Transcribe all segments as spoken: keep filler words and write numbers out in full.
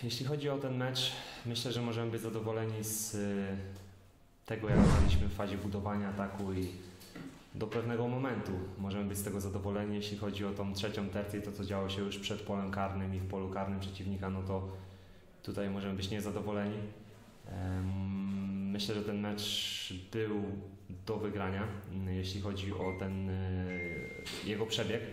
jeśli chodzi o ten mecz, myślę, że możemy być zadowoleni z tego, jak graliśmy w fazie budowania ataku i do pewnego momentu możemy być z tego zadowoleni. Jeśli chodzi o tą trzecią tercję, to co działo się już przed polem karnym i w polu karnym przeciwnika, no to tutaj możemy być niezadowoleni. Myślę, że ten mecz był do wygrania, jeśli chodzi o ten jego przebieg.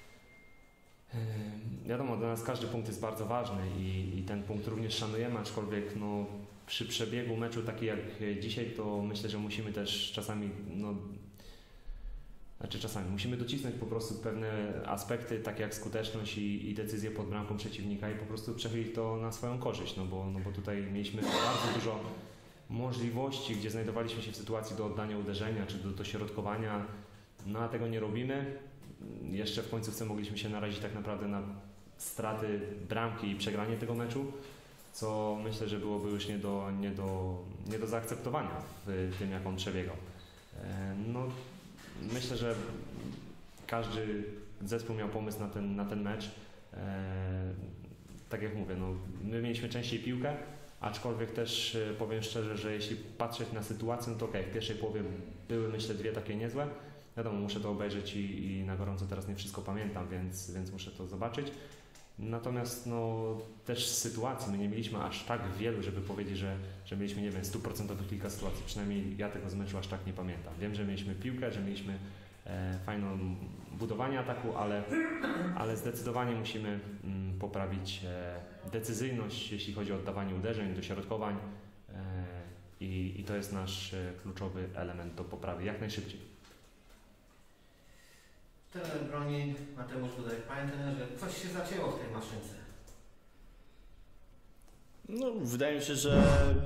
Wiadomo, dla nas każdy punkt jest bardzo ważny i, i ten punkt również szanujemy, aczkolwiek no, przy przebiegu meczu taki jak dzisiaj, to myślę, że musimy też czasami, no, znaczy czasami, musimy docisnąć po prostu pewne aspekty, takie jak skuteczność i, i decyzje pod bramką przeciwnika i po prostu przechylić to na swoją korzyść, no bo, no bo tutaj mieliśmy bardzo dużo możliwości, gdzie znajdowaliśmy się w sytuacji do oddania uderzenia czy do dośrodkowania, no a tego nie robimy. Jeszcze w końcówce mogliśmy się narazić tak naprawdę na straty bramki i przegranie tego meczu, co myślę, że byłoby już nie do, nie do, nie do zaakceptowania w tym, jak on przebiegał. No, myślę, że każdy zespół miał pomysł na ten, na ten mecz. Tak jak mówię, no, my mieliśmy częściej piłkę, aczkolwiek też powiem szczerze, że jeśli patrzeć na sytuację, to okej, okay, w pierwszej połowie były myślę dwie takie niezłe. Wiadomo, muszę to obejrzeć i, i na gorąco teraz nie wszystko pamiętam, więc, więc muszę to zobaczyć. Natomiast no, też z sytuacji, my nie mieliśmy aż tak wielu, żeby powiedzieć, że, że mieliśmy, nie wiem, stuprocentowych kilka sytuacji. Przynajmniej ja tego z meczu aż tak nie pamiętam. Wiem, że mieliśmy piłkę, że mieliśmy e, fajną budowanie ataku, ale, ale zdecydowanie musimy mm, poprawić e, decyzyjność, jeśli chodzi o oddawanie uderzeń, dośrodkowań e, i, i to jest nasz e, kluczowy element do poprawy jak najszybciej. Trener broni, Mateusz Dudek. Panie trenerze, coś się zacięło w tej maszynce. No, wydaje mi się, że,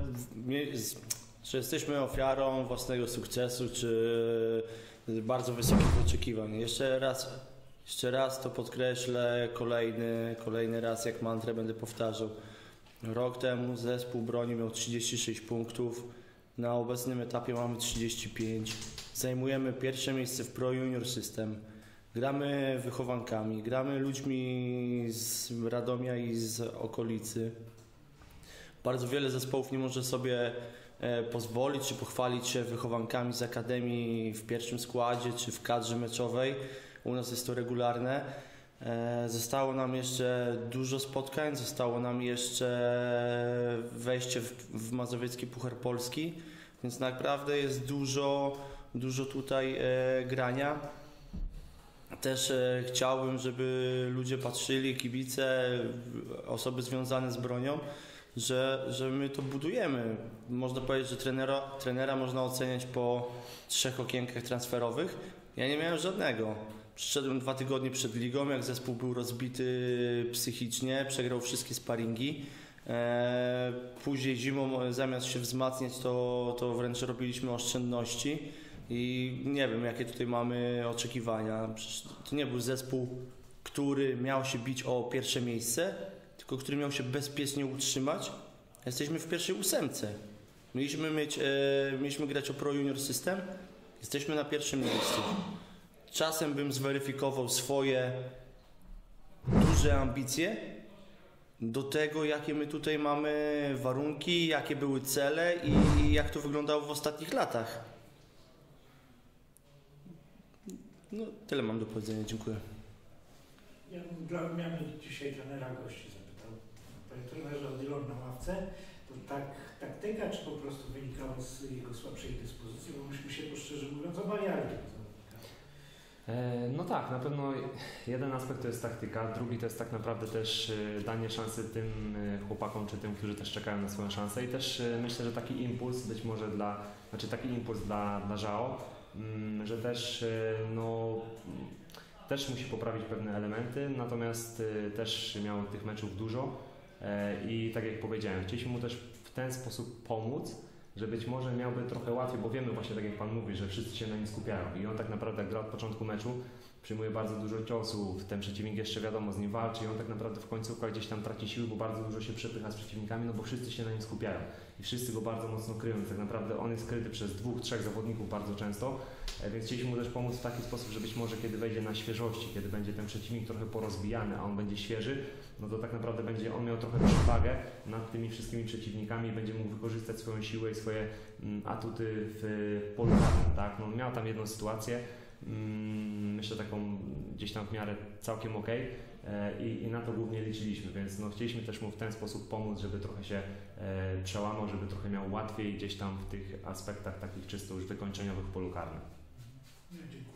że jesteśmy ofiarą własnego sukcesu, czy bardzo wysokich oczekiwań. Jeszcze raz, jeszcze raz to podkreślę, kolejny, kolejny raz jak mantrę będę powtarzał. Rok temu zespół broni miał trzydzieści sześć punktów, na obecnym etapie mamy trzydzieści pięć. Zajmujemy pierwsze miejsce w Pro Junior System. Gramy wychowankami, gramy ludźmi z Radomia i z okolicy. Bardzo wiele zespołów nie może sobie pozwolić czy pochwalić się wychowankami z akademii w pierwszym składzie czy w kadrze meczowej. U nas jest to regularne. Zostało nam jeszcze dużo spotkań, zostało nam jeszcze wejście w, w Mazowiecki Puchar Polski, więc naprawdę jest dużo, dużo tutaj grania. Też e, chciałbym, żeby ludzie patrzyli, kibice, osoby związane z bronią, że, że my to budujemy. Można powiedzieć, że trenera, trenera można oceniać po trzech okienkach transferowych. Ja nie miałem żadnego. Przyszedłem dwa tygodnie przed ligą, jak zespół był rozbity psychicznie, przegrał wszystkie sparingi. E, później zimą zamiast się wzmacniać, to, to wręcz robiliśmy oszczędności. I nie wiem, jakie tutaj mamy oczekiwania. Przecież to nie był zespół, który miał się bić o pierwsze miejsce, tylko który miał się bezpiecznie utrzymać. Jesteśmy w pierwszej ósemce. Mieliśmy, mieć, e, mieliśmy grać o Pro Junior System. Jesteśmy na pierwszym miejscu. Czasem bym zweryfikował swoje duże ambicje do tego, jakie my tutaj mamy warunki, jakie były cele i jak to wyglądało w ostatnich latach. No, tyle mam do powiedzenia. Dziękuję. Ja bym dla odmiany dzisiaj trenera gości zapytał. Panie trenerze, Odilon na ławce, to tak taktyka, czy po prostu wynikało z jego słabszej dyspozycji? Bo myśmy się, szczerze mówiąc, obawiali. No tak, na pewno jeden aspekt to jest taktyka, drugi to jest tak naprawdę też danie szansy tym chłopakom, czy tym, którzy też czekają na swoją szansę i też myślę, że taki impuls być może dla, znaczy taki impuls dla, dla Żao, że też, no, też musi poprawić pewne elementy, natomiast też miał tych meczów dużo i tak jak powiedziałem, chcieliśmy mu też w ten sposób pomóc, że być może miałby trochę łatwiej, bo wiemy właśnie, tak jak Pan mówi, że wszyscy się na nim skupiają i on tak naprawdę jak gra od początku meczu, przyjmuje bardzo dużo ciosów, ten przeciwnik jeszcze wiadomo z nim walczy i on tak naprawdę w końcówkach gdzieś tam traci siły, bo bardzo dużo się przepycha z przeciwnikami, no bo wszyscy się na nim skupiają i wszyscy go bardzo mocno kryją. Tak naprawdę on jest kryty przez dwóch, trzech zawodników bardzo często, więc chcieliśmy mu też pomóc w taki sposób, że być może kiedy wejdzie na świeżości, kiedy będzie ten przeciwnik trochę porozbijany, a on będzie świeży, no to tak naprawdę będzie on miał trochę przewagę nad tymi wszystkimi przeciwnikami i będzie mógł wykorzystać swoją siłę i swoje mm, atuty w polu karnym, tak? No, miał tam jedną sytuację, mm, myślę taką gdzieś tam w miarę całkiem okej e, i, i na to głównie liczyliśmy, więc no, chcieliśmy też mu w ten sposób pomóc, żeby trochę się e, przełamał, żeby trochę miał łatwiej gdzieś tam w tych aspektach takich czysto już wykończeniowych w polu karnym. No, dziękuję.